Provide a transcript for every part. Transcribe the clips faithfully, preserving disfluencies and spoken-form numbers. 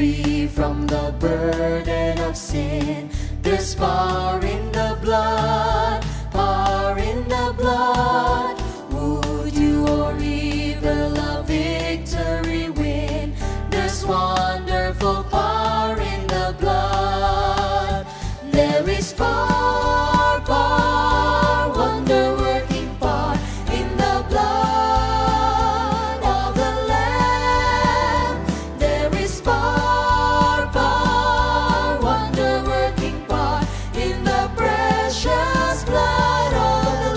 free from the burden of sin. There's power in the blood, power in the blood. Would you or evil a victory win? There's wonderful power in the blood. There is power, power, wonder-working power in the blood of the Lamb. There is power, power, wonder-working power in the precious blood of the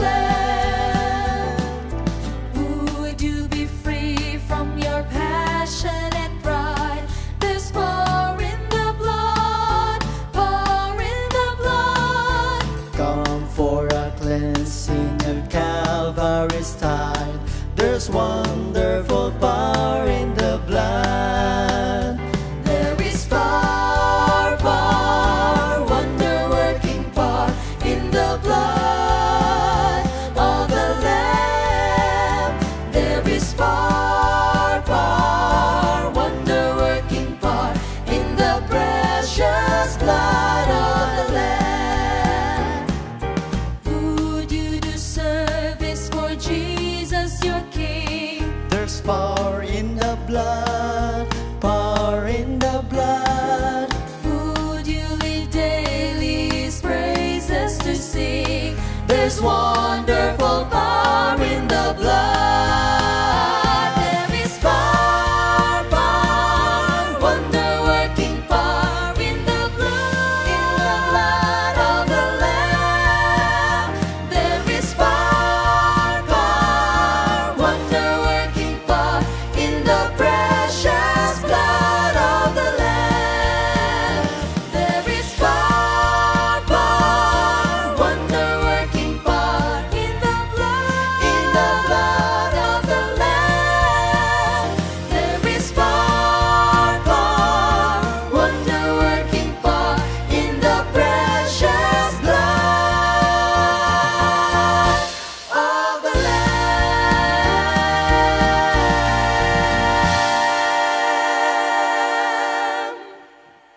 Lamb. Would you be free from your passion and pride? There's power in the blood, power in the blood. Come for a cleansing at Calvary's tide. There's wonderful power in the blood. There is power, power, wonder-working power in the blood of the Lamb. There is power, power, wonder-working power in the precious blood of the Lamb. Would you do service for Jesus your King? There's power in the blood, power in the blood. Would you live daily His praises to sing? There's wonderful power in the blood. There is power, power, wonder-working power in the blood, in the blood of the Lamb. There is power, power, wonder-working power in the precious blood of the Lamb. There is power, power, wonder-working power in the blood, in the blood